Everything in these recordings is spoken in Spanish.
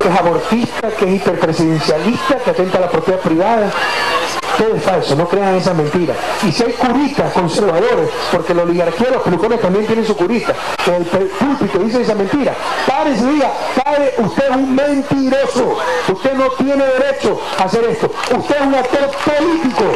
que es abortista, que es hiperpresidencialista, que atenta a la propiedad privada. Todo es falso, no crean esa mentira. Y si hay curistas conservadores, porque la oligarquía de los pelucones también tienen su curista, que el púlpito dice esa mentira, párese y diga, padre, usted es un mentiroso, usted no tiene derecho a hacer esto, usted es un actor político.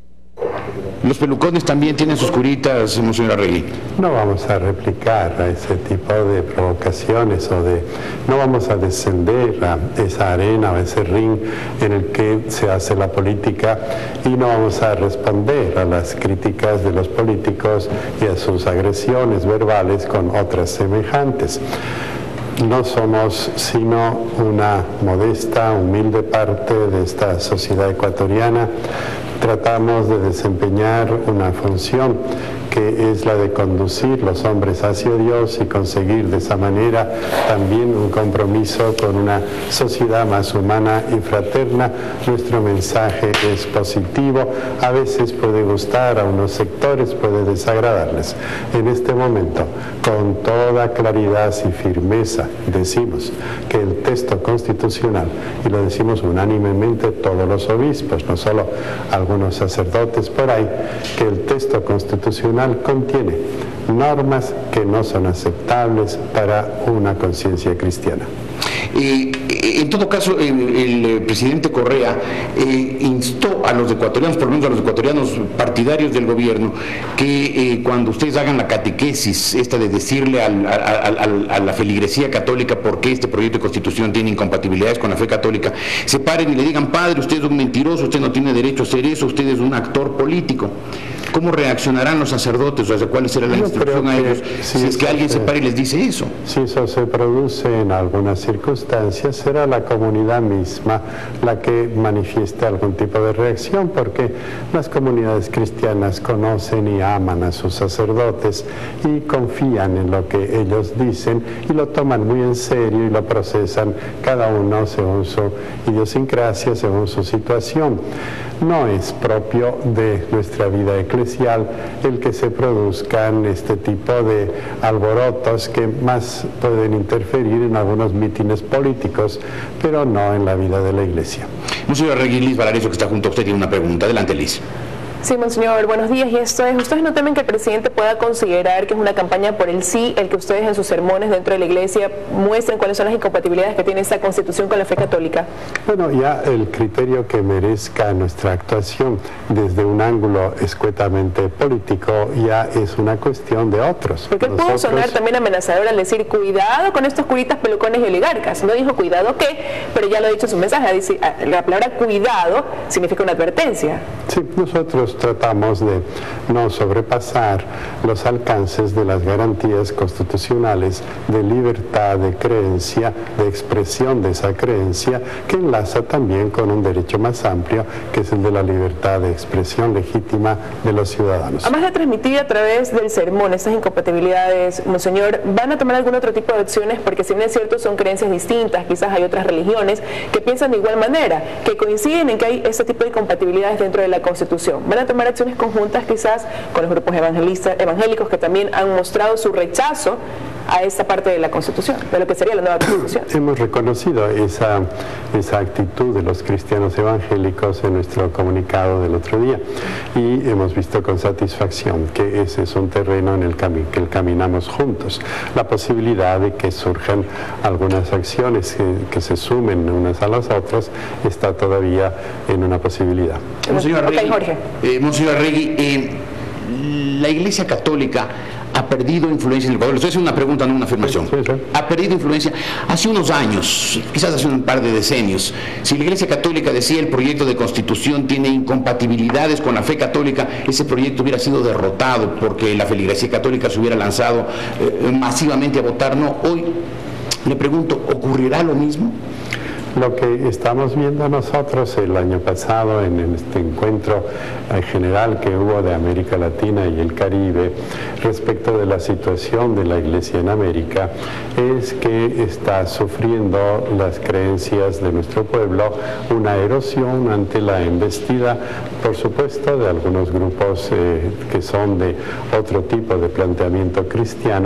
Los pelucones también tienen sus curitas, Monseñor Arregui. No vamos a replicar a ese tipo de provocaciones no vamos a descender a esa arena o ese ring en el que se hace la política y no vamos a responder a las críticas de los políticos y a sus agresiones verbales con otras semejantes. No somos sino una modesta, humilde parte de esta sociedad ecuatoriana. Tratamos de desempeñar una función que es la de conducir los hombres hacia Dios y conseguir de esa manera también un compromiso con una sociedad más humana y fraterna. Nuestro mensaje es positivo, a veces puede gustar a unos sectores, puede desagradarles. En este momento, con toda claridad y firmeza, decimos que el texto constitucional, y lo decimos unánimemente todos los obispos, no solo algunos sacerdotes por ahí, que el texto constitucional contiene normas que no son aceptables para una conciencia cristiana. En todo caso, el presidente Correa instó a los ecuatorianos, por lo menos a los ecuatorianos partidarios del gobierno, que cuando ustedes hagan la catequesis, esta de decirle a la feligresía católica por qué este proyecto de constitución tiene incompatibilidades con la fe católica, se paren y le digan, padre, usted es un mentiroso, usted no tiene derecho a hacer eso, usted es un actor político. ¿Cómo reaccionarán los sacerdotes? O sea, ¿cuál será la instrucción a ellos si es que alguien se para y les dice eso? Si eso se produce en algunas circunstancias, será la comunidad misma la que manifieste algún tipo de reacción, porque las comunidades cristianas conocen y aman a sus sacerdotes y confían en lo que ellos dicen y lo toman muy en serio y lo procesan cada uno según su idiosincrasia, según su situación. No es propio de nuestra vida eclesial el que se produzcan este tipo de alborotos que más pueden interferir en algunos mítines políticos, pero no en la vida de la Iglesia. Monseñor Arregui, Liz Valareso, que está junto a usted, tiene una pregunta. Adelante, Liz. Sí, monseñor, buenos días. Y esto es, ¿ustedes no temen que el presidente pueda considerar que es una campaña por el sí, el que ustedes en sus sermones dentro de la iglesia muestren cuáles son las incompatibilidades que tiene esta constitución con la fe católica? Bueno, ya el criterio que merezca nuestra actuación desde un ángulo escuetamente político ya es una cuestión de otros. Porque él pudo sonar también amenazador al decir, cuidado con estos curitas, pelucones y oligarcas. No dijo cuidado qué, pero ya lo ha dicho en su mensaje. Dice, la palabra cuidado significa una advertencia. Sí, nosotros tratamos de no sobrepasar los alcances de las garantías constitucionales de libertad de creencia, de expresión de esa creencia, que enlaza también con un derecho más amplio, que es el de la libertad de expresión legítima de los ciudadanos. Además de transmitir a través del sermón estas incompatibilidades, monseñor, ¿van a tomar algún otro tipo de acciones? Porque si bien es cierto, son creencias distintas, quizás hay otras religiones que piensan de igual manera, que coinciden en que hay este tipo de incompatibilidades dentro de la Constitución. ¿Van a tomar acciones conjuntas quizás con los grupos evangélicos que también han mostrado su rechazo a esta parte de la Constitución, de lo que sería la nueva Constitución? Hemos reconocido esa actitud de los cristianos evangélicos en nuestro comunicado del otro día y hemos visto con satisfacción que ese es un terreno en el que caminamos juntos. La posibilidad de que surjan algunas acciones que se sumen unas a las otras está todavía en una posibilidad. Monseñor Arregui, Jorge. Monseñor Arregui, la Iglesia Católica ha perdido influencia en el Ecuador. Esto es una pregunta, no una afirmación. Sí. Ha perdido influencia. Hace unos años, quizás hace un par de decenios, si la Iglesia Católica decía el proyecto de Constitución tiene incompatibilidades con la fe católica, ese proyecto hubiera sido derrotado porque la feligresía católica se hubiera lanzado masivamente a votar no. Hoy, le pregunto, ¿ocurrirá lo mismo? Lo que estamos viendo nosotros el año pasado en este encuentro general que hubo de América Latina y el Caribe respecto de la situación de la Iglesia en América es que está sufriendo las creencias de nuestro pueblo una erosión ante la embestida, por supuesto, de algunos grupos que son de otro tipo de planteamiento cristiano,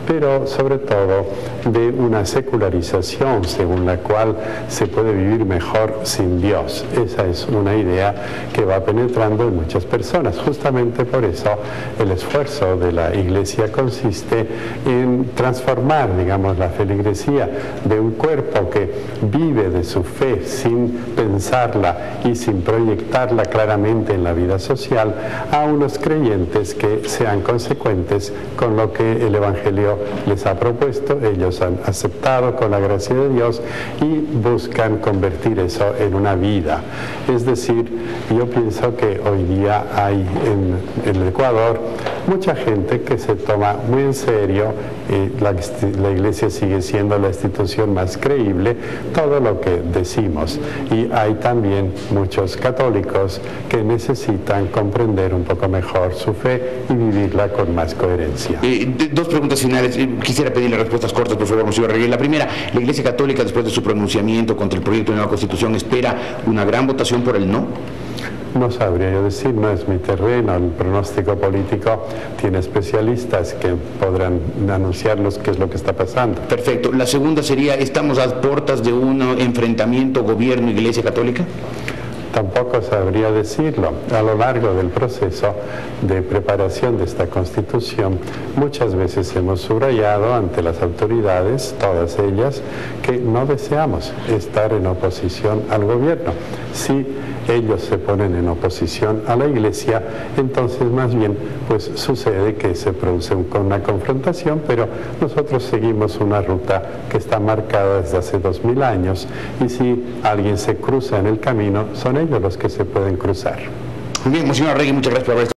pero sobre todo de una secularización según la cual se puede vivir mejor sin Dios. Esa es una idea que va penetrando en muchas personas. Justamente por eso el esfuerzo de la Iglesia consiste en transformar, digamos, la feligresía de un cuerpo que vive de su fe sin pensarla y sin proyectarla claramente en la vida social, a unos creyentes que sean consecuentes con lo que el Evangelio les ha propuesto, ellos han aceptado con la gracia de Dios y buscan convertir eso en una vida. Es decir, yo pienso que hoy día hay en el Ecuador mucha gente que se toma muy en serio, la Iglesia sigue siendo la institución más creíble, todo lo que decimos, y hay también muchos católicos que necesitan comprender un poco mejor su fe y vivirla con más coherencia. Dos preguntas finales, quisiera pedirle respuestas cortas, por favor, señor Reyes. La primera, la Iglesia Católica, después de su pronunciamiento contra el proyecto de nueva Constitución, ¿espera una gran votación por el no? No sabría yo decir, no es mi terreno, el pronóstico político tiene especialistas que podrán anunciarnos qué es lo que está pasando. Perfecto. La segunda sería, ¿estamos a puertas de un enfrentamiento gobierno-Iglesia Católica? Tampoco sabría decirlo. A lo largo del proceso de preparación de esta Constitución, muchas veces hemos subrayado ante las autoridades, todas ellas, que no deseamos estar en oposición al gobierno. Si ellos se ponen en oposición a la Iglesia, entonces más bien pues sucede que se produce una confrontación, pero nosotros seguimos una ruta que está marcada desde hace 2000 años, y si alguien se cruza en el camino, son ellos los que se pueden cruzar. Muy bien, señor Reyes, muchas gracias por haber estado.